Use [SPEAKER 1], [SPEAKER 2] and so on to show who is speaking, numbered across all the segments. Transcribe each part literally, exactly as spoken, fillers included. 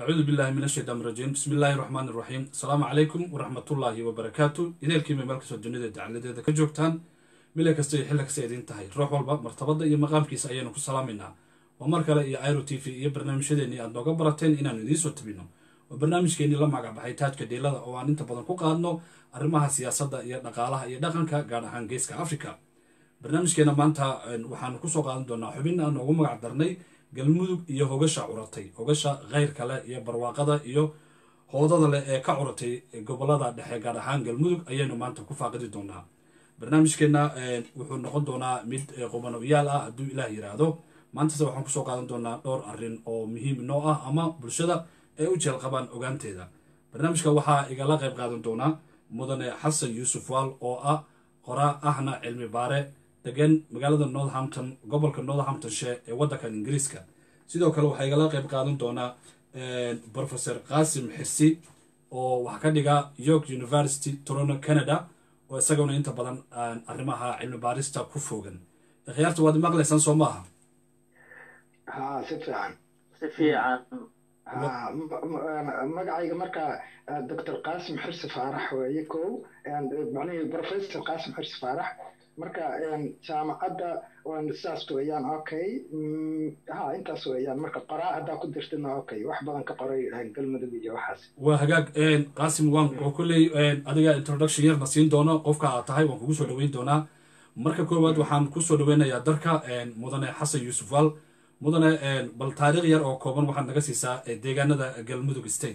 [SPEAKER 1] أعوذ بالله من الشيطان الرجيم بسم الله الرحمن الرحيم السلام عليكم ورحمة الله وبركاته إذا الكلمة مالك سجنة دعالة ذا كجوكتان ملك استي حلك سيدين تهي روح والبا مرتبطة إيا مقام كيس أيانو كسلامنا ومركلة إيا ايرو تي في إيا برنامج شديني أدنو قبرتين إنا نديسو تبينو وبرنامج كيني لما قاب حيتاج كديلا وان انت بدن كو قادنو arrimaha siyaasadda iyo dhaqaalaha iyo dhaqanka gaar ahaan geeska Afrika barnaamijkeena maanta waxaan ku soo qaadan doonaa xubin aan ugu magac darnay galmudug iyo hogasha curatay hogasha qeyr kale iyo barwaaqada iyo hoodada leh ee ka curatay gobolada dhexe gaar ahaan galmudug ayaynu maanta ku faaqidi doonaa barnaamijkeena wuxuu noqon doonaa mid qomanoyaal ah hadduu ilaah yiraahdo maanta waxaan ku soo qaadan doonaa dhowr arrin oo muhiim noo ah ama bulshada ay u jeel qabaan ogaanteeda barnaamijka waxaa igala qayb qaadan doonaa mudane xasan yuusuf waal oo ah qoraa ahna cilmi baare degan magaalada Northampton gobolka Northamptonshire ee waddanka Ingiriiska sidoo kale waxay igala qayb qaadan doonaa professor Qasim Xirsi oo wax ka dhiga York University Toronto Canada oo isaguna inta badan arrimaha cilmi baarista ku fogan khiyaarta waad maqlaysan Soomaha
[SPEAKER 2] ha si fiican
[SPEAKER 3] si fiican
[SPEAKER 2] magacayga marka doctor Qasim Xirsi Faarax weeye kow macnaheedu professor Qasim Xirsi Faarax marka jaamacadda waan saas weeyaan okay ha intaas weeyaan marka qoraa hadda ku dirtana okay wax badan ka qoray galmudug iyo waxaas
[SPEAKER 1] waa hagaag Qasim waan kulay adiga introduction yar nasiin doono qofka aad tahay waan kugu soo dhaweyn doonaa marka koowaad waxaan ku soo dhaweynayaa darka mudane Xasan Yuusuf Waal mudane bal taariikh yar oo kooban waxaad naga siisaa deegaanada galmudug state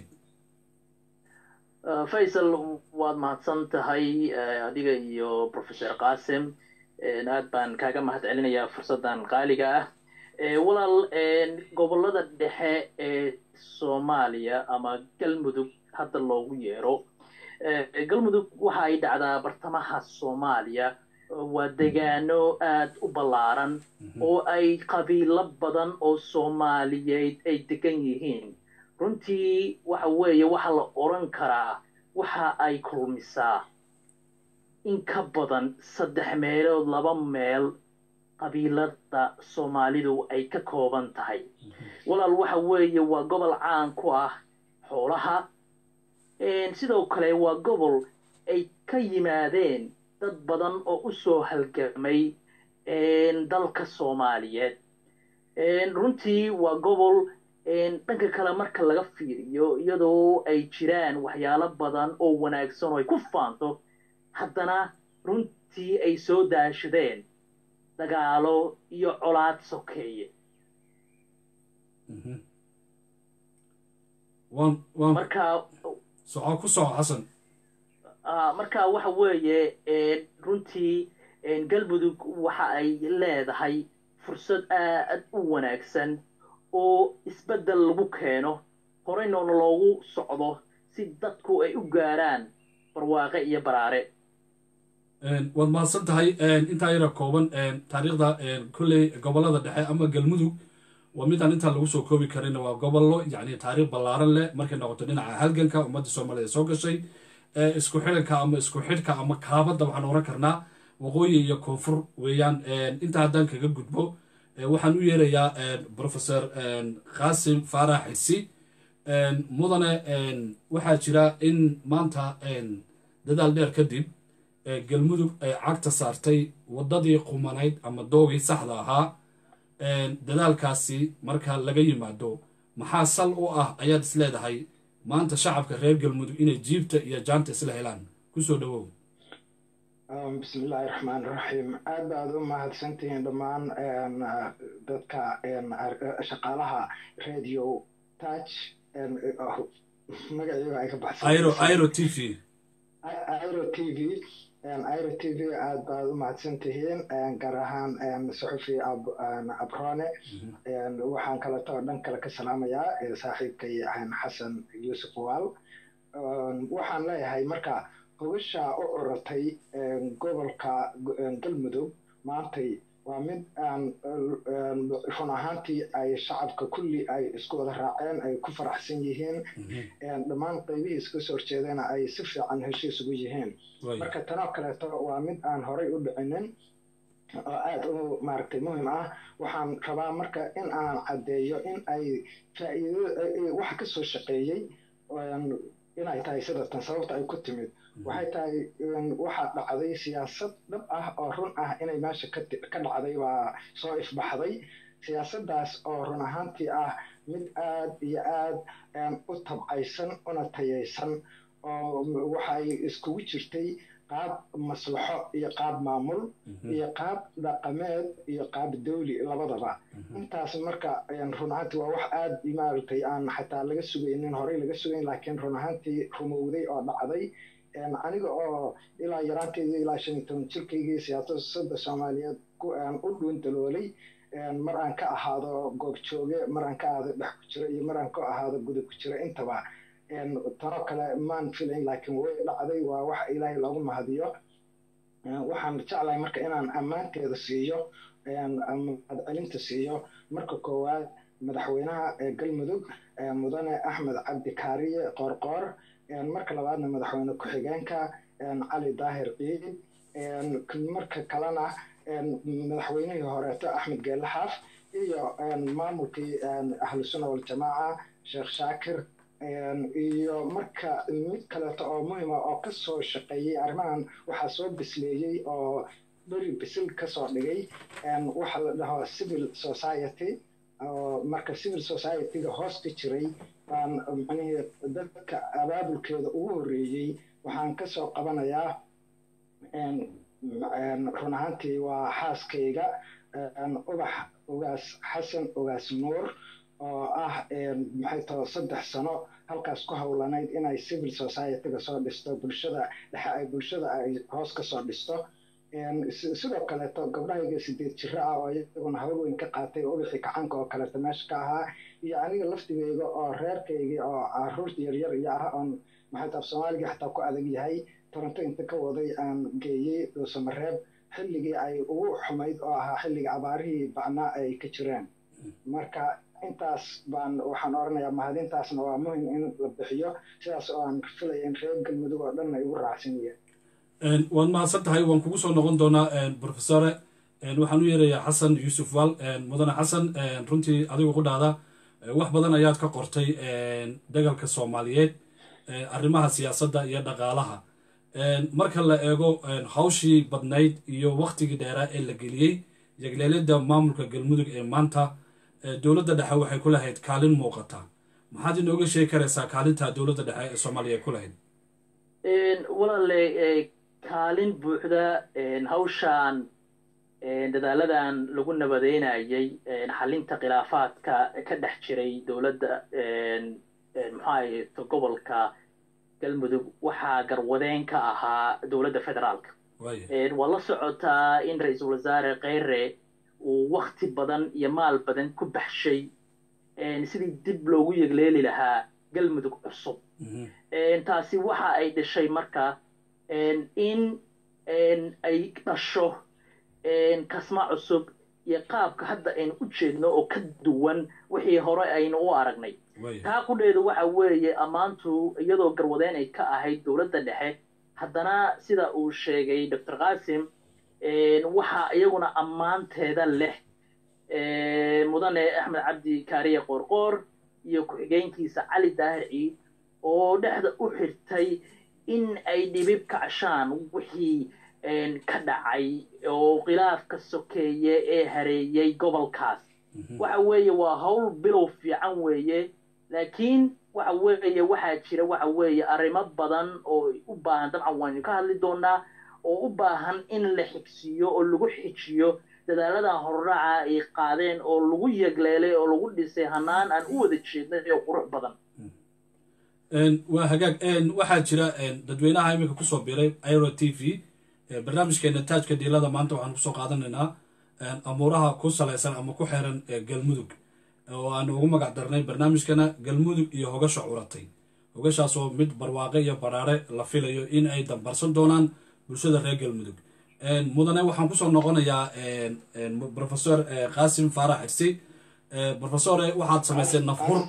[SPEAKER 3] Faisal waad mahadsan tahay adiga iyo professor Qasim aad baan kaaga mahad celinayaa fursadan qaaliga ah walaal gobolada dhexe ee Soomaaliya ama galmudug hadda loogu yeero galmudug waxa ay dhacdaa bartamaha Soomaaliya waa deegaano aad u ballaaran oo ay qabiilo badan oo Soomaaliyeed ay degan yihiin runtii waxa weeye waxa la oran karaa waxa ay kulmisaa in ka badan saddex meelood laba meel qabiilada Soomaalidu ay ka kooban tahay walaal waxa weeye waa gobol caan ku ah xoolaha een sidoo kale waa gobol ay ka yimaadeen dad badan oo u soo halgamay een dalka Soomaaliyeed een runtii waa gobol dhanka kale marka laga fiiriyo iyadoo ay jiraan waxyaalo badan oo wanaagsan oo ay ku faanto haddana runtii ay soo daashadeen dagaalo iyo colaad sokeeye
[SPEAKER 1] marka soo ku soo Xasan
[SPEAKER 3] marka waxa weeye runtii galmudug waxa ay leedahay fursad aad u wanaagsan oo isbedel lagu keeno horeyna loogu socdo si dadku ay u gaaraan barwaaqe iyo baraare
[SPEAKER 1] waad mahadsan tahay intaa yara kooban taariikhda kulley gobolada dhexe ama galmudug waa midaan intaan lagu soo koobi karin waa gobollo yacni taariikh ballaaran leh markay noqoto dhinaca halganka ummadda Soomaaliyeed soo gashay isku xidhanka ama isku xidhka ama kaabadda waxaan oran karnaa waqooyi iyo koonfur weeyaan inta haddaan kaga gudbo waxaan u yeerayaa professor Qasim Faarax Xirsi mudane waxaa jira in maanta dadaal dheer kadib galmudug ay cagta saartay wadadii qumanayd ama doogii saxda ahaa dadaalkaasi marka laga yimaado maxaa sal u ah ayaad is leedahay maanta shacabka reer galmudug inay jiibta iyo jaanta isla helaan ku soo dhawow
[SPEAKER 2] بسم الله الرحمن الرحيم أبعد ما هالسنتين دمان دتك شقالها راديو تاتش
[SPEAKER 1] ايرو ايرو تي في
[SPEAKER 2] ايرو تي في ايرو تي في أبعد ما هالسنتين قرهان صحفي أب أبرانة وحن كلا تردن كلا كسلام يا صاحب كي حسن يوسف وال وحن لا هاي مركا hogasha u curatay gobolka galmudug maantay waa mid aan run ahaantii ay shacabka kulli ay isku wada raaceen ay ku faraxsan yihiin dhammaan qaybihii iska soo horjeedana ay si fiican heshiis ugu yihiin marka tanoo kaleeto waa mid aan horay u dhicinin oo aad u maaragtay muhiim ah waxaan rabaa marka in aan caddeeyo in ay faa'iido wax ka soo shaqeeyey inay tahay sidatan sababta ay ku timid waxay tahay waxaa dhacday siyaasad dhab ah oo run ah inay meesha ka dhacday baa soo ifbaxday siyaasaddaas oo run ahaantii ah mid aad iyo aad u tabcaysan una tayaysan oo waxay iskugu jirtay qaab maslaxo iyo qaab maamul iyo qaab dhaqameed iyo qaab dawli labadaba intaas marka run ahaantii waa wax aad maaragtay aan xataa laga sugaynin horey laga sugayn laakiin run ahaantii rumowday oo dhacday aniga oo ilaa yaraanteydii ilaa shan iyo toban jirkaygii siyaasadda soomaaliyeed u dhuun daloolay mar aan ka ahaado goob jooge mar aan ka ahaado dhex ku jira iyo mar aan ka ahaado gudub ku jira intaba tano kale maan filayn laakiin way dhacday waa wax ilaahay loogu mahadiyo waxaan jeclahay marka inaan ammaanteeda siiyo mahadcelinta siiyo marka koowaad madaxweynaha galmudug mudane axmed cabdi kaariye qoorqoor marka labaadna madaxweyne ku-xigeenka cali daahir ciid marka kalena madaxweynihii horeeto axmed geelle xaaf iyo maamulkii ahlu sunna waljamaaca sheekh shaakir iyo marka mid kaleeto oo muhiima oo ka soo shaqeeyey arrimahan waxaa soo bisleeyey oo beri bisil ka soo dhigay waxa la dhaho civil society oo marka civil society-ga hoos ka jiray baan macnihii dadka abaabulkeeda ugu horreeyey waxaan ka soo qabanayaa run ahaantii waa xaaskayga ubax ugaas xasan ugaas nuur oo ah maxay tahay saddex sano halkaas ku howlanayd inay civil society-ga soo dhisto bulshada dhexe ay bulshada ay hoos ka soo dhisto sidoo kaleeto gabdhahayga sideed jiro ah oo iyaguna hawl weyn ka qaatay ubaxii kacanka oo kaleeto meesha ka ahaa iyo aniga laftigeyga oo reerkaygii oo caruurta yaryar iyo ah oon maxay tahay soomaaliga xataa ku adag yahay toronto inta ka waday aan geeyey doosamareeb xilligii ay ugu xumayd oo ahaa xilliga abaarihii bacnaa ay ka jireen marka intaas baan waxaan oranayaa mahadintaasna waa muhim in la bixiyo sidaas oo aan filaya in reer galmudug oo dhan ay ugu raacsan yihiin
[SPEAKER 1] waad mahadsan tahay waan kugu soo noqon doonaa professore waxaan u yeerayaa xasan yuusuf wal mudane xasan runtii adigu ku dhahda wax badan ayaad ka qortay dagalka soomaaliyeed arrimaha siyaasadda iyo dhaqaalaha marka la eego hawshii badnayd iyo waktigii dheeraa ee la geliyey yagleelada maamulka galmudug ee maanta dowladda dhexe waxay ku lahayd kaalin muuqata maxaad inooga sheegi karaysaa kaalinta dowladda dhexe ee soomaaliya ay ku lahayd
[SPEAKER 3] walaale kaalin buuxda hawshaan dadaaladan lagu nabadeynayay xalinta khilaafaadka ka dhex jiray dowladda maxaa gobolka galmudug waxaa garwadeen ka ahaa dowladda federaalka waa la socotaa in ra-iisul wasaare kheyre uu wakti badan iyo maal badan ku baxshay sidii dib loogu yegleeli lahaa galmudug cusub taasi waxa ay dhashay marka in ay dhasho kasma cusub iyo qaabka hadda aynu u jeedno oo ka duwan wixii hore aynu u aragnay taa qudheedu waxa weeye ammaantu iyadoo garwadeen ay ka ahayd dowladda dhexe haddana sida uu sheegay doctor qaasim waxaa iyaguna ammaanteeda leh mudane axmed cabdi kaariye qoorqoor iyo ku-xigeenkiisa cali daahir ciid oo dhexda u xirtay in ay dhibib kacshaan wixii ka dhacay oo khilaafka sokeeye ee hareeyey gobolkaas waxa weeye waa hawl bilow fiican weeye laakiin waxa weeye waxaa jira waxa weeye arrimo badan oo u baahan dabcan waynu ka hadli doonaa oo u baahan in la xigsiiyo oo lagu xijiyo dadaalada horraaca ay qaadeen oo lagu yegleelay oo lagu dhisay hanaan aan u wada jeednay oo qurux badan
[SPEAKER 1] waa hagaag waxaa jira dadweynaha iminka kusoo biray iro t v barnaamijkeena taajka dhiilada maanta waxaan kusoo qaadanaynaa amuuraha ku salaysan ama ku xeeran galmudug oo aan ugu magac darnay barnaamijkana galmudug iyo hogasha curatay hogashaas oo mid barwaaqe iyo baraare la filayo in ay dambarsan doonaan bulshada reer galmudug mudane waxaan kusoo noqonayaa professor qaasim faarax xirsi professore waxaad samaysay nafhur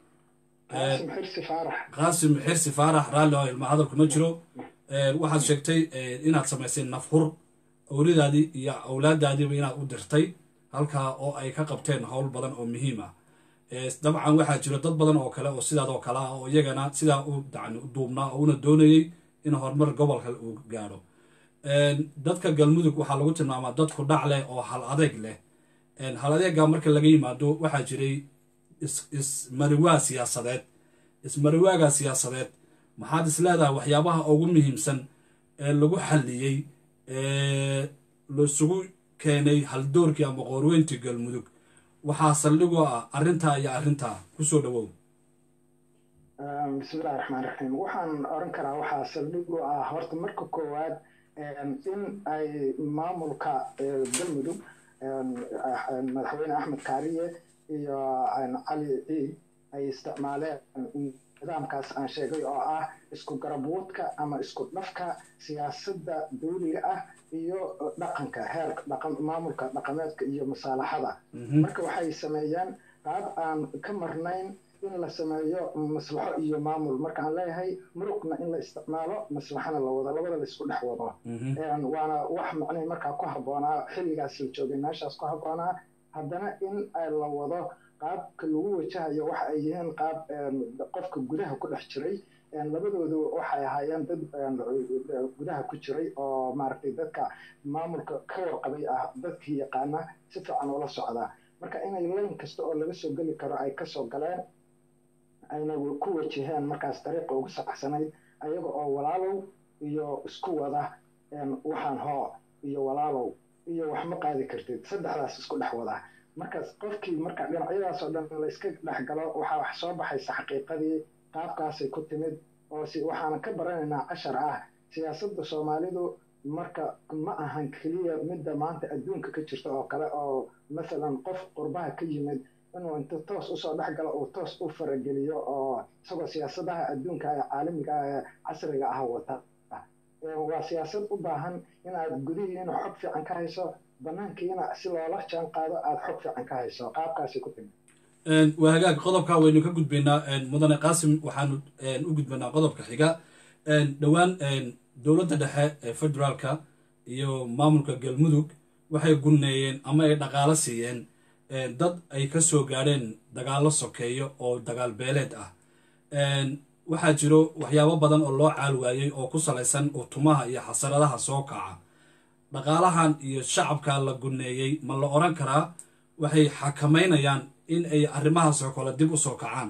[SPEAKER 1] qaasim xirsi faarax raalli oo ilma hadalku ma jiro waxaad sheegtay inaad samaysay nafhur awladaadii iyo awlaadaadiiba inaad u dirtay halkaa oo ay ka qabteen howl badan oo muhiim ah dabcan waxaa jiro dad badan oo kale oo sidaadoo kale ah oo iyagana sidaa u dacni u duubnaa oo una doonayay in horumar gobolka uu gaadho dadka galmudug waxaa lagu tilmaamaa dad ku dhac leh oo hal adeeg leh hal adeega marka laga yimaado waxaa jiray ismariwaa siyaasadeed ismariwaaga siyaasadeed maxaad is leedahay waxyaabaha ugu muhiimsan ee lagu xalliyey ee laisugu keenay haldoorkii ama qoorweyntii galmudug waxaa saldhigu ah arrintaa iyo arrintaa kusoo dhawow
[SPEAKER 2] bismillahi raxmaan raxiim waxaan oran karaa waxaa saldhigu ah horta marka koowaad in ay maamulka galmudug madaxweyne axmed kaariye iyo cali ciid ay isticmaaleen nidaamkaas aan sheegay oo ah isku garabwoodka ama isku dhafka siyaasadda dawliga ah iyo dhaqanka heerka dhaqan maamulka dhaqameedka iyo masaalaxada marka waxay sameeyeen qaab aan ka marnayn in la sameeyo maslaxo iyo maamul marka aan leeyahay muruqna in la isticmaalo maslaxana la wado labada la isku dhex wado waana wax macnaheed markaa ku habboonaa xilligaas la joogay meeshaas ku habboonaa haddana in la wado qaabka lagu wajahayo waxa ay yihiin qaab qofka gudaha ku dhex jiray labadoodu waxay ahaayeen dad gudaha ku jiray oo maaragtay dadka maamulka ka warqabay ah dadkii yaqaana si fiican ula socda marka inay layn kasta oo laga soo geli karo ay kasoo galeen ayna ku wajaheen markaas dariiqa ugu saxsanayd ayaga oo walaalow iyo isku wada waxaan hoo iyo walaalow iyo wax ma qaadi kartid saddexdaas isku dhex wada markaas qofkii marka dhinacyadaas oo dhan la iska dhex galo waxaa wax soo baxaysa xaqiiqadii qaabkaasay ku timid oo si waxaan ka baranaynaa cashar ah siyaasadda soomaalidu marka ma ahan keliya midda maanta adduunka ka jirta oo kale oo masalan qof qurbaha ka yimid inuu inta toos usoo dhex galo uu toos u farageliyo oo isagoo siyaasadaha adduunka ee caalamiga ee casriga ah wata waa siyaasad u baahan inaad gudihiina xog fiican ka hayso banaankiina si loola jaan qaado aada xog fiican ka hayso qaabkaasi ku timid
[SPEAKER 1] waa hagaag qodobkaa waynu ka gudbaynaa mudane qaasim waxaanu u gudbaynaa qodobka xiga dhowaan dowladda dhexe ee federaalka iyo maamulka galmudug waxay gunneeyeen ama ay dhaqaalo siiyeen dad ay ka soo gaadheen dagaallo sokeeyo oo dagaal beeleed ah waxaa jiro waxyaabo badan oo loo caal waayey oo ku salaysan utumaha iyo xasaradaha soo kaca dhaqaalahan iyo shacabka la gunneeyey ma la oran karaa waxay xakamaynayaan in ay arrimahaasoo kale dib u soo kacaan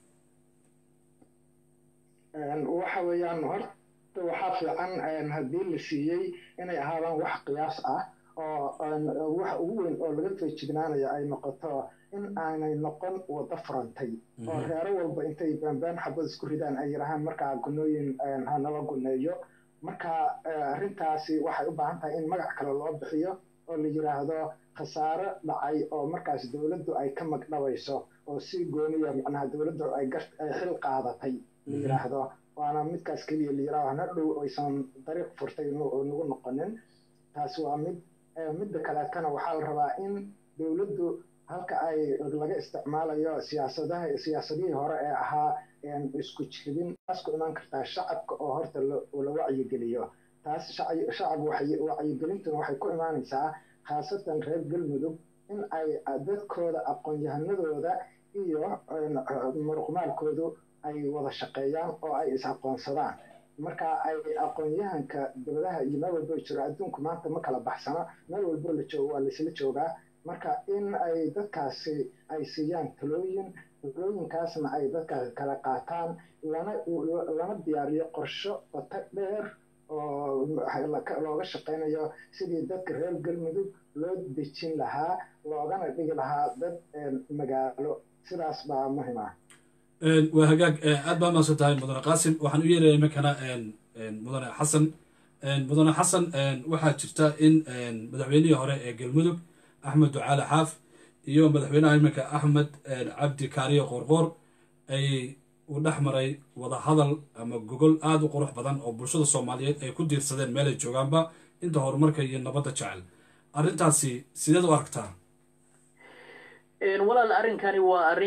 [SPEAKER 2] waxa weeyaan horta waxaa fiican haddii la siiyey inay ahaadaan wax qiyaas ah oo wax ugu weyn oo laga feejignaanaya ay noqoto in aanay noqon wada furantay oo reero walba intay baanbaan xabad isku ridaan ay yidhahaan markaa gunooyin hanala guneeyo marka arrintaasi waxay u baahan tahay in magac kale loo bixiyo oo la yidhaahdo khasaare dhacay oo markaas dowladdu ay ka magdhabayso oo si gooniya macnaha dowladdu ay ay xil qaadatay la yidhaahdo waana midkaas keliya la yidhaahdo hana dhow aysan dariiq furtay nagu noqonin taasi waa mid midda kaleetana waxaa la rabaa in dowladdu halka ay laga isticmaalayo siyaasadaha siyaasadihii hore ee ahaa isku jibin taas ku imaan kartaa shacabka oo horta la wacyigeliyo taas shacab wacyigelintuna waxay ku imaanaysaa khaasatan reer galmudug in ay dadkooda aqoon-yahanadooda iyo muruqmaalkoodu ay wada shaqeeyaan oo ay is-aqoonsadaan marka ay aqoon-yahanka dowladaha iyo meel walbo jiro adduunku maanta ma kala baxsano meel walbo la joogo waa laisla joogaa marka in ay dadkaasi ay siiyaan talooyin talooyinkaasna ay dadkaas kala qaataan lana lana diyaariyo qorsho qoto dheer oo looga shaqaynayo sidii dadka reer galmudug loo dejin lahaa loogana dhigi lahaa dad magaalo sidaas baa muhiim ah
[SPEAKER 1] waa hagaag aad baa maasan tahay mudane qaasim waxaan u yeeraya iminkana mudane xasan mudane xasan waxaa jirta in madaxweynihii hore ee galmudug axmed ducaale xaaf iyo madaxweynaha iminka axmed cabdi kaariye qoorqoor ay u dhex maray wada hadal ama gogol aada u qurux badan oo bulshada soomaaliyeed ay ku diirsadeen meelay joogaanba inta horumarka iyo nabadda jecel arrintaasi sideed u aragtaa
[SPEAKER 3] walaal arrinkani waa arrin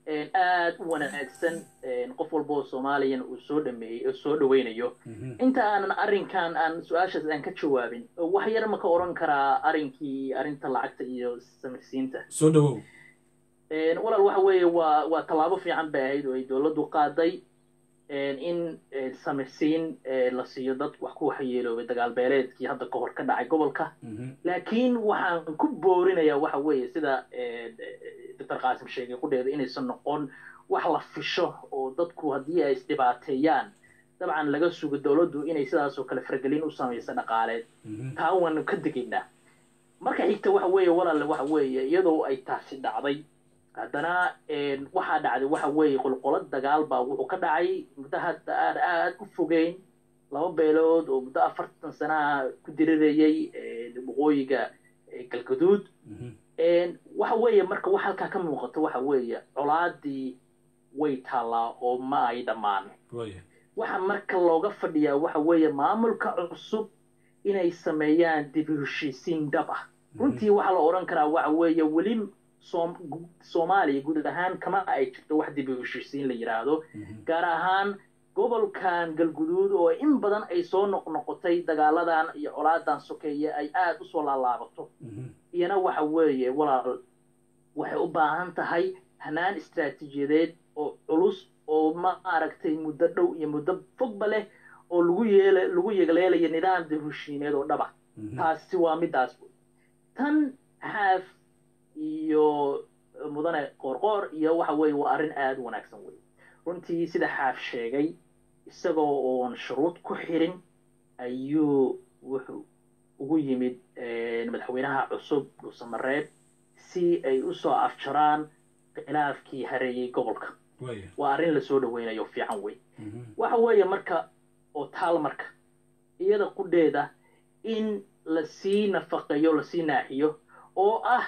[SPEAKER 3] aad u wanaagsan qof walba oo Soomaaliyan uu soo dhameeyay oo soo dhaweynayo inta aanan arrinkan aan su'aashaas aan ka jawaabin wax yar ma ka oran karaa arrinkii arrinta lacagta iyo samirsiinta
[SPEAKER 1] soo dhawow
[SPEAKER 3] een walaal waxa weeye waa waa talaabo fiican bay ahayd oo ay dawladdu qaaday in samirsiin la siiyo dad wax ku waxyeeloobay dagaal beeleedkii hadda ka hor ka dhacay gobolka laakiin waxaan ku boorinayaa waxa weeye sida Doctor Qaasim sheegay qudheeda inaysan noqon wax la fisho oo dadku haddii ay isdhibaateeyaan dabcan laga sugo dawladdu inay sidaas oo kale faragelin u samayso dhaqaaleed taa waan ka digaynaa marka xigta waxa weeye walaal waxa weeye iyadoo ay taasi dhacday haddana waxaa dhacday waxa weeye qolqolad dagaal baa wuxuu ka dhacay muddo hadda aad u fogeyn laba beelood oo muddo afartan sana ku dirirayay waqooyiga galgaduud waxa weeye marka wax halkaa ka muuqato waxa weeye colaadii way taalaa oo ma ay dhammaan waxa marka looga fadhiyaa waxa weeye maamulka cusub inay sameeyaan dib u heshiisiin dhab ah runtii waxa la oran karaa waxa weeye weli Soomaaliya guud ahaan kama ay jirto wax dib u heshiisiin la yiraahdo gaar ahaan gobolkan galguduud oo in badan ay soo noqnoqotay dagaaladan iyo colaadan sokeeye ay aad u soo laalaabato iyana waxa weeye walaal waxay u baahan tahay hanaan istiraatiijiyadeed oo culus oo ma aragtay muddo dhow iyo muddo fogba leh oo lagu yeelay lagu yeegleelay nidaam dib u heshiineed oo dhaba taasi waa midaas tan haaf iyo mudane qorqor iyo waxa weeye waa arrin aad wanaagsan weey runtii sida xaaf sheegay isagoo oon shuruud ku xirin ayuu wuxuu ugu yimid madaxweynaha cusub Dhuusamareeb si ay u soo afjaraan khilaafkii hareeyay gobolka waa arrin la soo dhaweynayo fiican weey waxa weeye marka oo taal marka iyada qudheeda in la sii nafaqeeyo la sii naaxiyo oo ah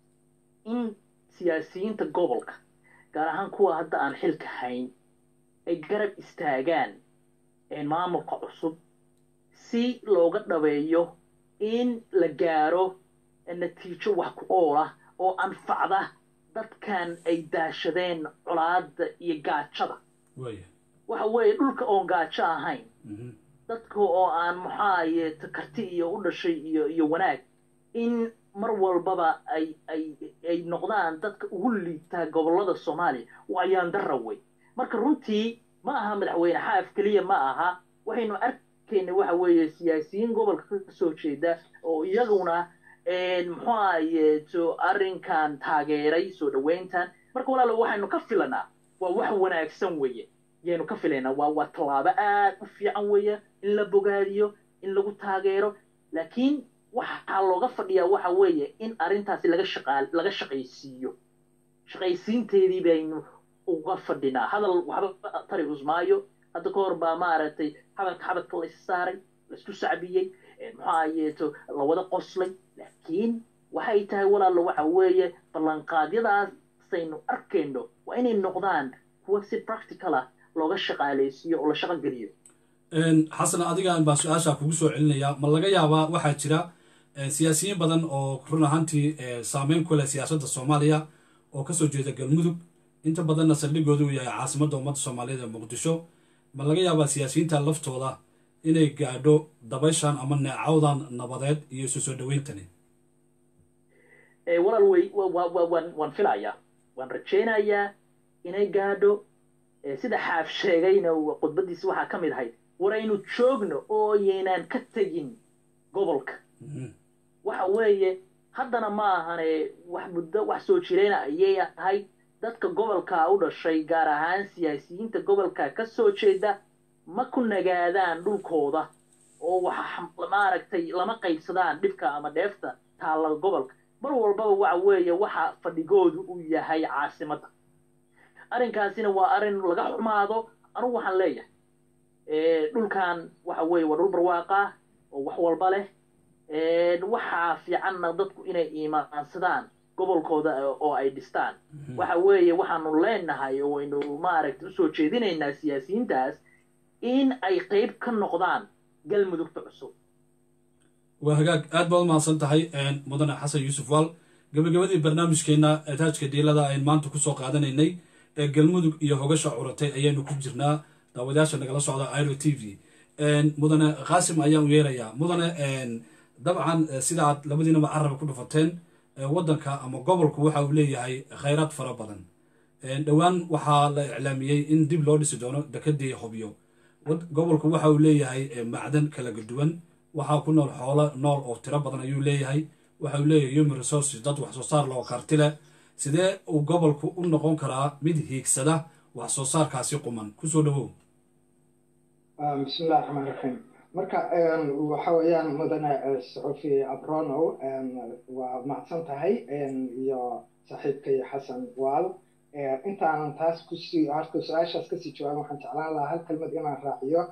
[SPEAKER 3] in siyaasiyiinta gobolka gaar ahaan kuwa hadda aan xilka hayn ay garab istaagaan maamulka cusub si looga dhabeeyo in la gaaro natiijo wax ku ool ah oo anfacda dadkan ay daashadeen colaadda iyo gaajada waxa weeye dhulka oon gaajo ahayn dadka oo aan maxaaye karti iyo u dhashay iyo iyo wanaag in mar walbaba ay ay ay noqdaan dadka ugu liita gobolada Soomaaliya waayaan daraway marka runtii ma aha madaxweyne xaaf kaliya ma aha waxaynu arkaynaa waxa weeye siyaasiyiin gobolka ka soo jeeda oo iyaguna een maxaaye to arrinkan taageeray soo dhaweyntan marka walaal waxaynu ka filanaa waa wax wanaagsan weeye yeenu ka filanaa waa waa talaabo aad u fiican weeye in la bogaadiyo in lagu taageero laakiin waxa looga fadhiyaa waxa weeye in arrintaasi laga shaqaal laga shaqaysiiyo shaqaysiinteedii baynu uga fadhinaa hadal waxba tari usmaayo hadda ka hor baa maaragtay xabadka xabadka la saaray la isku sacbiyey maxaa yeeto la wada qoslay laakiin waxay tahay walaal waxa weeye ballanqaadyadaas saynu arkayno waa inay noqdaan kuwa si practical ah looga shaqaaleysiyo oo la shaqo geliyo
[SPEAKER 1] xasan adiga baa su-aasha kugu soo celinaya ma laga yaabaa waxaa jira siyaasiyiin badan oo run ahaantii saameyn ku leh siyaasadda Soomaaliya oo ka soo jeeda galmudug inta badanna saldhigoodu uu yahay caasimadda ummadda Soomaaliyeed ee Muqdisho ma laga yaabaa siyaasiyiinta laftooda inay gaadho dabayshan ama neecawdan nabadeed iyo isu soo dhaweyntani
[SPEAKER 3] ee walaal way waan waan filayaa waan rajaynayaa inay gaadho sida xaaf sheegayna qodbadiisa waxa ka mid ahayd waraynu joogno oo yeynaan ka tagin gobolka waxa weeye haddana ma ahane wax muddo wax soo jireen ayay ahayd dadka gobolka u dhashay gaar ahaan siyaasiyiinta gobolka ka soo jeeda ma ku nagaadaan dhulkooda oo waxa maaragtay lama qaybsadaan dhibka ama dheefta taala gobolka mar walbaba waxa weeye waxa fadhigoodu uu yahay caasimadda arrinkaasina waa arrin laga xumaado anigu waxaan leeyahay ee dhulkan waxa weeye waa dhul barwaaqa oo wax walba leh ee waxa fiicanna dadku inay iimaansadaan gobolkooda oo ay dhistaan waxa weeye waxaanu leenahay oo aynu maaragtay u soo jeedinaynaa siyaasiyiintaas in ay qayb ka noqdaan galmudugta cusub
[SPEAKER 1] waa hagaag aad baad mahadsan tahay mudane xasan yuusuf waal gabagabadii barnaamijkeena taajka diilada aynu maanta kusoo qaadanaynay ee galmudug iyo hogasha curatay ayaynu ku jirnaa daawadayaasha nagala socda iro t v mudane qaasim ayaan u yeerayaa mudane dabcan sida aad labadiinaba caraba ku dhufateen waddanka ama gobolku waxa uu leeyahay khayraad fara badan dhowaan waxaa la iclaamiyey in dib loo dhisi doono dekedii hobyo gobolku waxa uu leeyahay macdan kala duwan waxaa ku nool xoolo nool oo tiro badan ayuu leeyahay waxa uu leeyahay human resources dad wax soo saar loo karti leh sidee uu gobolku u noqon karaa mid hiigsada wax soo saarkaasi quman kusoo dhawow
[SPEAKER 2] bismillahi raxmaan raxiim marka waxa weeyaan mudane saxufi abronow waa mahadsan tahay iyo saaxiibkay xasan waal intaanan taas kusii horta su-aashaas kasii jawaabin waxaan jeclaan lahaa hal kelmad inaan raaciyo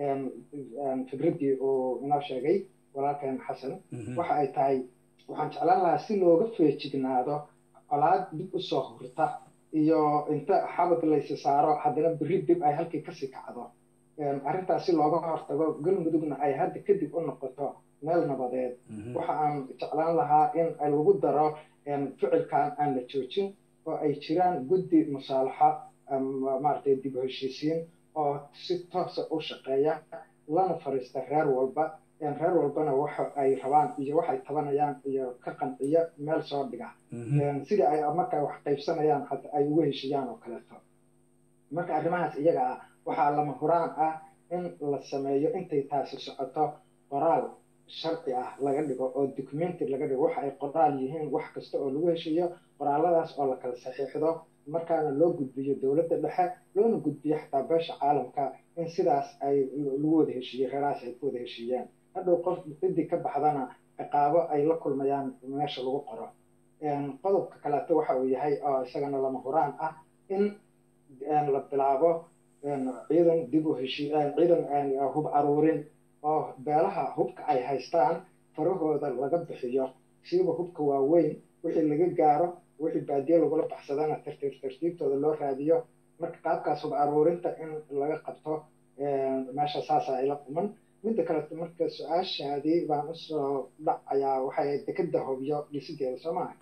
[SPEAKER 2] fikraddii uu inoo sheegay walaalkeen xasan waxa ay tahay waxaan jeclaan lahaa si looga feejignaado colaad dib usoo hurta iyo inta xabad laysi saaro haddana berri dib ay halkii kasii kacdo arrintaas si looga hortago galmudugna ay hadda kadib u noqoto meel nabadeed waxa aan jeclaan lahaa in lagu daro ficilkan aan la joojin oo ay jiraan guddi musaalaxa maaragtay dib u heshiisiin oo si toosa u shaqeeya lana fariista reer walba reer walbana waxa ay rabaan iyo waxay tabanayaan iyo ka qanciya meel soo dhiga sidii ay marka wax qaybsanayaan hata ay ugu heshiyaan oo kaleeto marka arrimahaas iyaga ah waxaa lama huraan ah in la sameeyo intay taasi socoto qoraal sharci ah laga dhigo oo documenti laga dhigo waxa ay qoraal yihiin wax kasta oo lagu heshiiyo qoraaladaas oo la kala saxiixdo markaana loo gudbiyo dowladda dhexe loona gudbiyo xataa beesha caalamka in sidaas ay lagu wada heshiiye reerahaas ay ku wada heshiiyaan hadhow qof ciddii ka baxdana ciqaabo ay la kulmayaan meesha lagu qoro qodobka kaleeto waxa uu yahay oo isagana lama huraan ah in la bilaabo ciidan dib u heshii ciidan hub aruurin oo beelaha hubka ay haystaan farahooda laga bixiyo siiba hubka waaweyn wixii laga gaaro wixii baadiye lagula baxsadana tartiib tartiibtooda loo raadiyo marka qaabkaas hub aruurinta in laga qabto meesha saasa ayla quman midda kaleto marka su-aashaadii baan usoo dhacayaa waxay dekeda hobyo dhisideeda soo maaha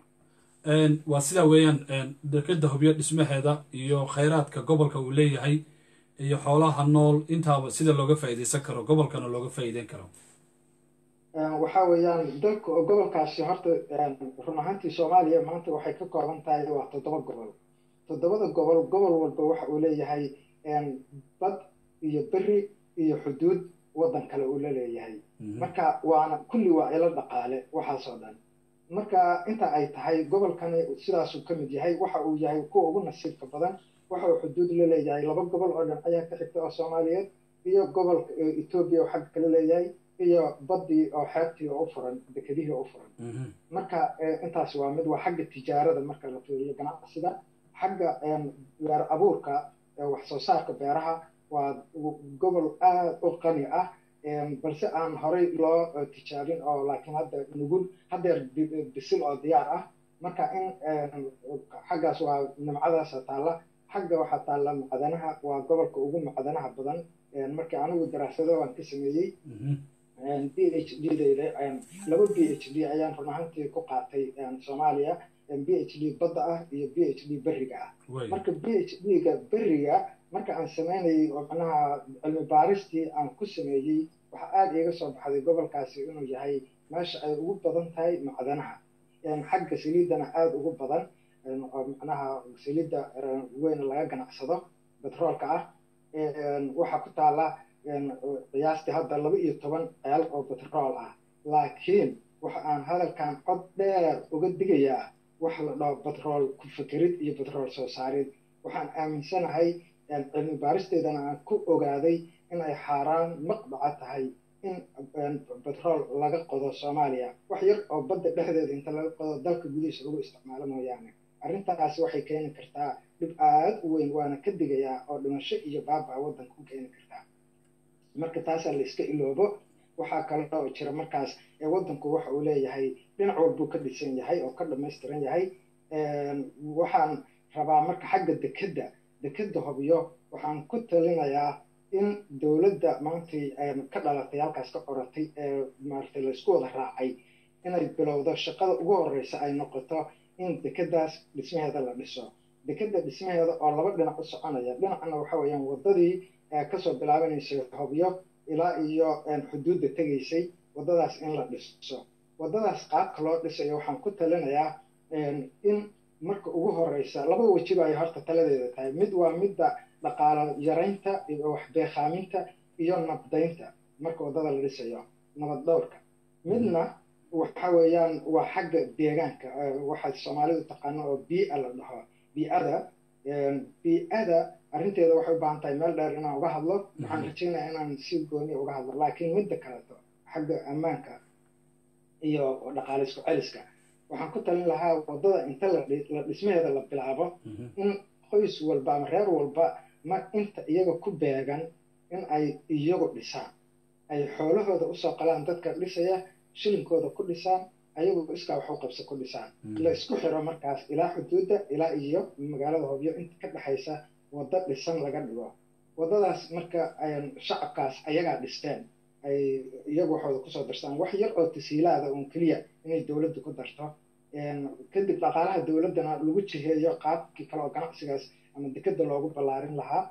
[SPEAKER 1] waa sidaa weeyaan dekeda hobyo dhismaheeda iyo khayraadka gobolka uu leeyahay iyo xoolaha nool intaaba sida looga faa'iidaysan karo gobolkana looga faa'iideyn karo
[SPEAKER 2] waxa weeyaan dalka gobolkaasi horta run ahaantii soomaaliya maanta waxay ka kooban tahay waa toddoba gobol toddobada gobol gobol walba waxa uu leeyahay bad iyo beri iyo xuduud waddan kale uu la leeyahay marka waana kulli waa ilo dhaqaale waxaasoo dhan marka inta ay tahay gobolkani sidaasuu ka mid yahay waxa uu yahay kuwa ugu nasiibka badan waxa uu xuduud la leeyahay laba gobol oo dhan ayaa ka xigta oo soomaaliyeed iyo gobolka etoobiya oo xagga kale leeyahay iyo baddii oo xeebtii oo u furan dekedihii oo u furan marka intaas waa mid waa xagga tijaarada marka la fiiriyo ganacsiga xagga beer abuurka wax soo saarka beeraha waa gobol aad u qani ah balse aan horey loo tijaabin oo laakiin hadda nugul haddeer bisil oo diyaar ah marka in xaggaas waa nimcadaasa taalla xagga waxaa taalla macdanaha waa gobolka ugu macdanaha badan markii anigu daraasado waan ka sameeyey b h d dayda laba b h d ayaan run ahaantii ku qaatay soomaaliya b h d badda ah iyo b h d beriga ah marka b h d-ga beriga marka aan sameynayay oo macnaha cilmi baaristii aan ku sameeyey waxaa aada iiga soo baxday gobolkaasi inuu yahay meesha ay ugu badan tahay macdanaha xagga saliiddana aada ugu badan oo macnaha saliidda weyn laga ganacsado betroolka ah waxaa ku taalla qiyaastii hadda laba iyo toban ceel oo betrool ah laakiin waxa aan hadalkan cod dheer uga digayaa wax la dhaho betrool ku fikirid iyo betrool soo saarid waxaan aaminsanahay cilmi baaristeedana aan ku ogaaday in ay xaaraan maqdaca tahay in betrool laga qodo soomaaliya wax yar oo badda dhexdeeda inta laga qodo dalka gudihiisa lagu isticmaalo mooyaane arrintaasi waxay keeni kartaa dhib aad u weyn waana ka digayaa oo dhimasho iyo baaba waddanka ku keeni kartaa marka taasaa la iska iloobo waxaa kale oo jira markaas ee waddanku waxa uu leeyahay dhinac walbuu ka dhisan yahay oo ka dhammaystiran yahay waxaan rabaa marka xagga dekedda dekedda hobyo waxaan ku talinayaa in dowladda maantay ka dhalatay halkaas ka qoratay ee maaragtay la isku wada raacay inay bilowdo shaqada ugu horreysa ay noqoto in dekeddaas dhismaheeda la dhiso dekeda dhismaheeda oo laba dhinac u soconaya dhinacna waxa weeyaan wadadii kasoo bilaabanaysay hobyo ilaa iyo xuduudda tegaysay wadadaas in la dhiso wadadaas qaabka loo dhisayo waxaan ku talinayaa in marka ugu horeysa laba wajiba ay horta taladeeda tahay mid waa midda dhaqaalo yaraynta iyo wax beekhaaminta iyo nabdaynta marka wadada la dhisayo nabad dhowrka midna waxa weeyaan waa xagga deegaanka waxa Soomaalidu taqaano oo bii'a la dhaho bii'ada bii'ada arrinteeda waxay u baahan tahay meel dheer inaan uga hadlo waxaan rajaynayaa inaan si gooni uga hadlo laakiin midda kaleeto xagga ammaanka iyo dhaqaale isku celiska waxaan ku talin lahaa wadada inta la dhismaheeda la bilaabo in qoys walba ama reer walba ma inta iyaga ku beegan in ay iyagu dhisaan ay xoolahooda usoo qalaan dadka dhisaya shilinkooda ku dhisaan ayagu iskaa wax u qabso ku dhisaan la isku xiro markaas ilaa xuduudda ilaa iyo magaalada hobyo inta ka dhexaysa wadda dhisan laga dhigo wadadaas marka shacabkaas ayagaa dhisteen ay iyagu waxooda kusoo darstaan wax yar oo tasiilaada uun keliya inay dowladdu ku darto kadib dhaqaalaha dowladdana lagu jiheeyo qaabkii kale oo ganacsigaas ama dekeda loogu ballaarin lahaa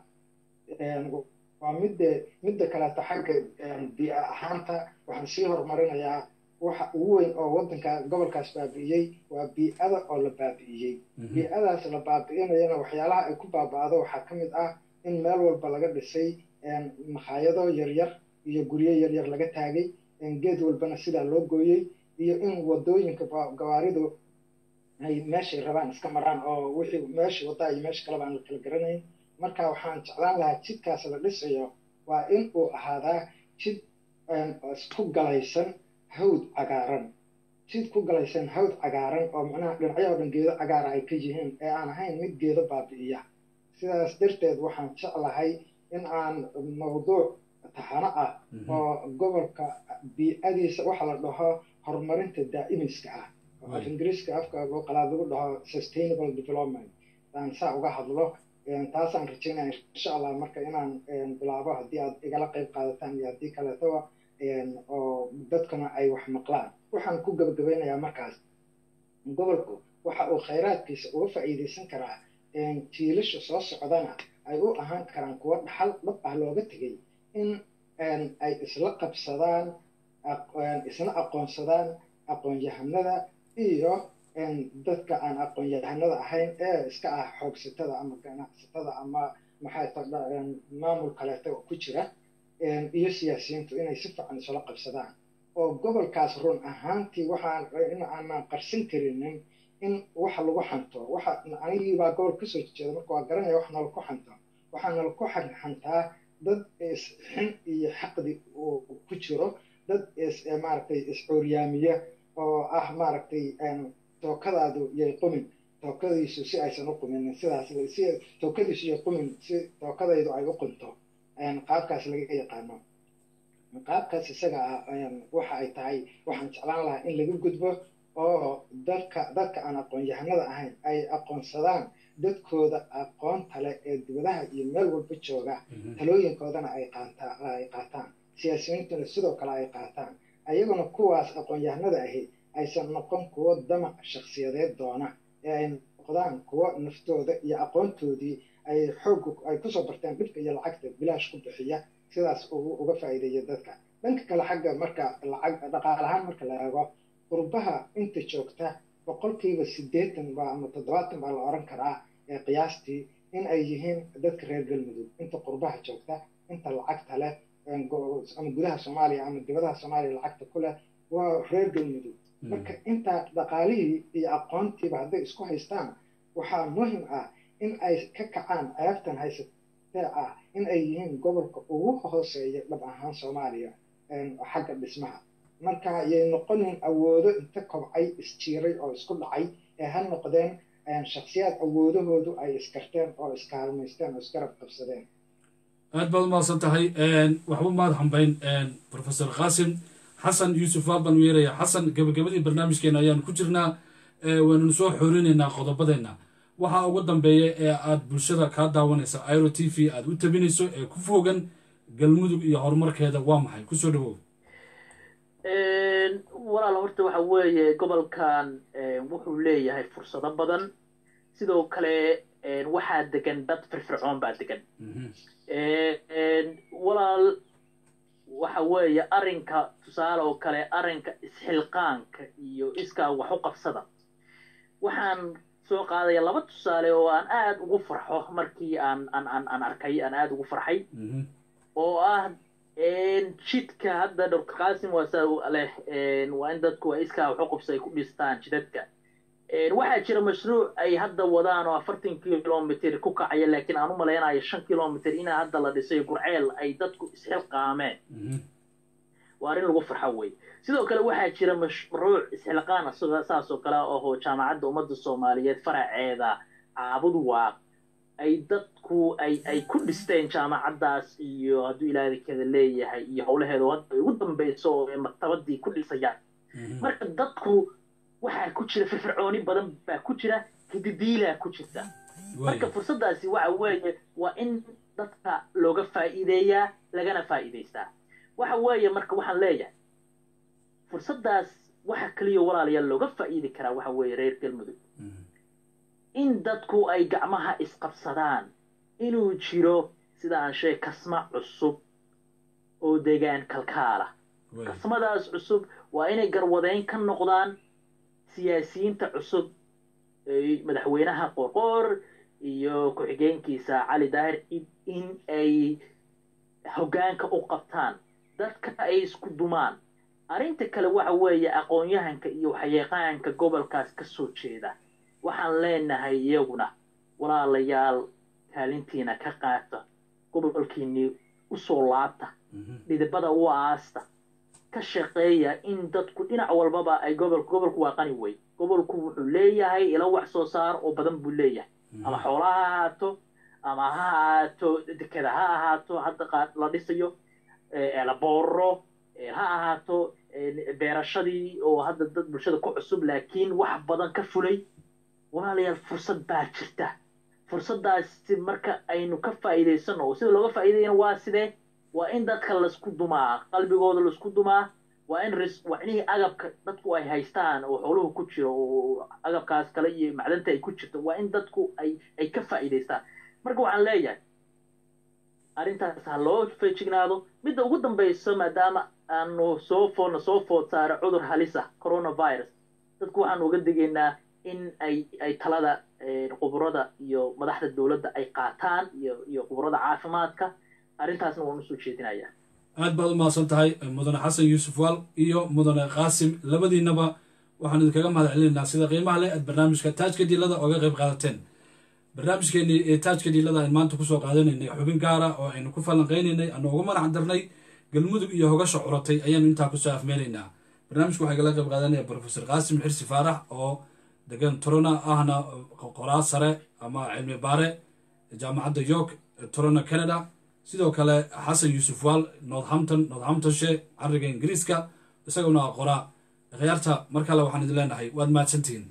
[SPEAKER 2] waa midda midda kaleeto xagga bii'a ahaanta waxaan sii horumarinayaa waxa ugu weyn oo waddanka gobolkaas baabi'iyey waa bii'ada oo la baabi'iyey bii'adaas la baabi'inayana waxyaalaha ay ku baaba'do waxaa ka mid ah in meel walba laga dhisay makhaayado yaryar iyo guryo yaryar laga taagay geed walbana sidaa loo gooyey iyo in wadooyinka gawaaridu ay meeshay rabaan iska maraan oo wixii meesha wadaa iyo meesha kaleba aan la kala garanayn marka waxaan jeclaan lahaa jidkaas la dhisayo waa in uu ahaadaa jid ku galaysan hawd cagaaran jid ku galaysan hawd cagaaran oo macnaha dhinacyo dhan geedo cagaara ay ka yihiin ee aan ahayn mid geedo baabi'iya sidaas darteed waxaan jeclahay in aan mawduuc taxano ah oo gobolka bii'adiisa waxa la dhaho horumarinta daa'imiska ah oo af ingiriiska afka loo qalaad lagu dhaho sustainable development aan saa uga hadlo taasaan rajaynaya insha allah marka inaan bilaabo haddii aad igala qayb qaadataan iyo haddii kaleetoba oo dadkana ay wax maqlaan waxaan ku gabagabeynayaa markaas gobolku waxa uu khayraadkiisa uga faa'iidaysan karaa jiilasha soo socdana ay u ahaan karaan kuwo dhaxal dhab ah looga tegay in ay isla qabsadaan isna aqoonsadaan aqoon-yahanada iyo dadka aan aqoon-yahanada ahayn ee iska ah xoogsatada ama ganacsatada ama maxay tahay maamul kaleeto ku jira iyo siyaasiyiintu inay si fiican isla qabsadaan oo gobolkaas run ahaantii waxaan in aanan qarsan karinin in waxa lagu xanto waxa anigii baa gobol ka soo jeeda marka waa garanaya wax nala ku xanto waxaa nala ku xantaa dad isxin iyo xaqdi uu ku jiro dad is maaragtay iscuuryaamiya oo ah maaragtay tookadaadu yay qumin tookadiisu si aysan u quminin sidaas si tookadiisu yay qumin si tookadaydu ay u qunto qaabkaas laga yaqaano qaabkaas isaga ah waxa ay tahay waxaan jeclaan lahaa in laga gudbo oo dadka dadka aan aqoon-yahanada ahayn ay aqoonsadaan dadkooda aqoonta leh ee dibadaha iyo meel walba jooga talooyinkoodana ay qaataan ay qaataan siyaasiyiintuna sidoo kale ay qaataan ayaguna kuwaas aqoon-yahanada ahi aysan noqon kuwo damac shakhsiyadeed doona ee ay noqdaan kuwo naftooda iyo aqoontoodii ay xoog ay kusoo barteen dhibka iyo lacagta bilaash ku bixiya sidaas uga faa'iideeya dadka dhanka kale xagga marka lacag dhaqaalahaan marka la eego qurbaha inta joogta boqolkiiba siddeetan baa ama toddobaatan baa la oran karaa ee qiyaastii in ay yihiin dadka reer galmudug inta qurbaha joogta inta lacagta leh ama gudaha soomaaliya ama dibadaha soomaaliya lacagta ku leh waa reer galmudug marka inta dhaqaalihii iyo aqoontiiba hadday isku haystaan waxaa muhim ah in ay ka kacaan ceebtan haysatee ah in ay yihiin gobolka ugu hooseeya dhab ahaan soomaaliya xagga dhismaha marka ayay noqonin awoodo inta kobcay isjiiray oo isku dhacay ee ha noqdeen shakhsiyaad awoodahoodu ay iskarteen oo iskaalmaysteen oo isgarab qabsadeen
[SPEAKER 1] aad baad umahadsan tahay waxba maad hambayn professor qaasim xasan yuusuf aad baan u yeeraya xasan gabagabadii barnaamijkeena ayaanu ku jirnaa waananu soo xoorinaynaa qodobadeenna waxaa ugu dambeeya ee aad bulshada kaa daawanaysa iro t v aad u tabinayso ee ku fogan galmudug iyo horumarkeeda waa maxay kusoo dhawow
[SPEAKER 3] walaal horta waxa weeye gobolkan wuxuu leeyahay fursado badan sidoo kale waxaa degan dad firfircoon baa degan walaal waxa weeye arrinka tusaale oo kale arrinka isxilqaanka iyo iskaa wax u qabsada waxaan soo qaadaya laba tusaale oo aan aad ugu farxo markii aan aan aan aan arkay aan aad ugu farxay oo ah jidka hadda doctor Qaasim waa saa leh waa in dadku ay iskaa wax u qabsay ku dhistaan jidadka waxaa jira mashruuc ay hadda wadaan oo afartan kilomitir ku kacaya laakiin aan u maleynayo shan kilomitir in hadda la dhisay Gurceel ay dadku isxilqaameen waa arrin lagu farxo way sidoo kale waxaa jira mashruuc isxilqaan asoo saas oo kale oo jaamacadda ummadda Soomaaliyeed faraceeda Caabud Waaq ay dadku ay ay ku dhisteen jaamacaddaas iyo hadduu ilaahay kada leeyahay iyo howlaheeda wadda ugu dambayso oo maktabadii ku dhisayaan marka dadku waxaa ku jira firfircooni badan baa ku jira hididiila ku jirta marka fursadaasi waxa weeye waa in dadka looga faa'iideeyaa lagana faa'iideystaa waxa weeye marka waxaan leeyahay fursadaas waxa kaliya walaalayaal looga faa'iidi karaa waxa weeye reer Galmudug in dadku ay gacmaha isqabsadaan inuu jiro sida aan sheeg kasma cusub oo deegaan kalkaala kasmadaas cusub waa inay garwadeyn ka noqdaan siyaasiyiinta cusub ee madaxweynaha Qorqor iyo ku-xigeenkiisa Cali Daahir in ay hoggaanka u qabtaan dadka ay isku dumaan arrinta kale waxa weeye aqoon-yahanka iyo waxyeeqaanka gobolkaas ka soo jeeda waxaan leenahay iyaguna walaalayaal kaalintiina ka qaata gobolkiinii u soo laabta dhidibada u aasta ka shaqeeya in dadku dhinac walbaba ay gobolku gobolku waa qani way gobolku wuxuu leeyahay ila wax soo saar oo badan buu leeyahay ama xoolaha ahaato ama ha ahaato dekada ha ahaato hadda qaad la dhisayo la booro ha ahaato beerashadii oo hadda dad bulshada ku cusub laakiin wax badan ka fulay walaalayaal fursad baa jirta fursadaasi marka aynu ka faa'iideysano oo sida looga faa'iideeyana waa sidee waa in dadka la isku dumaa qalbigooda la isku dumaa waa in wacnihi agabka dadku ay haystaan oo xooluhu ku jiro oo agabkaas kale iyo macdanta ay ku jirto waa in dadku ay ay ka faa'iideystaan marka waxaan leeyahay arrintaas ha loo feejignaado midda ugu dambayso maadaama aanu soo foodna soo food saara cudur halisa coronavirus dadku waxaan uga digaynaa in ay ay talada quburada iyo madaxda dawladda ay qaataan iyo iyo quburada caafimaadka arrintaasna waan u soo jeedinayaa
[SPEAKER 1] aad baad u mahadsan tahay mudane xasan yuusuf waal iyo mudane qaasim labadiinaba waxaan idinkaga mahad celinaynaa sida qiimaha leh aad barnaamijka taajka diilada oga qayb qaadateen barnaamijkeennii ee taajka diilada aan maanta kusoo qaadanaynay xubin gaara oo aynu ku falanqaynaynay aanu uga manac darnay galmudug iyo hogasha curatay ayaanu intaa kusoo afmeelaynaa barnaamijku waxaa kala qayb qaadanaya professor qaasim xirsi faarax oo degan Torona ahna qoraa sare ama cilmi baare jaamacadda York Torona Canada sidoo kale xasan yuusuf waal Northampton Northamptonshire cariga Ingiriiska isaguna qoraa khiyaarta markale waxaan idin leenahay waad mahadsantihiin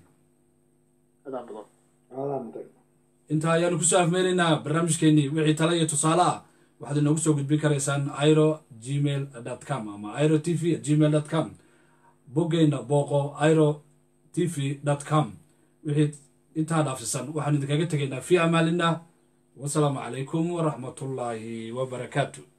[SPEAKER 1] inta ayaanu kusoo afmeelaynaa barnaamijkeennii wixii tala iyo tusaale ah waxaad inoogu soo gudbin karaysaan airo gmail dot com ama airo t v at gmail dot com boggeyna booqo airo t v dot com wixii intaa dhaafsisan waxaan idinkaga tegaynaa fi amaalinah wasalaamu calaykum waraxmatullaahi wabarakaatu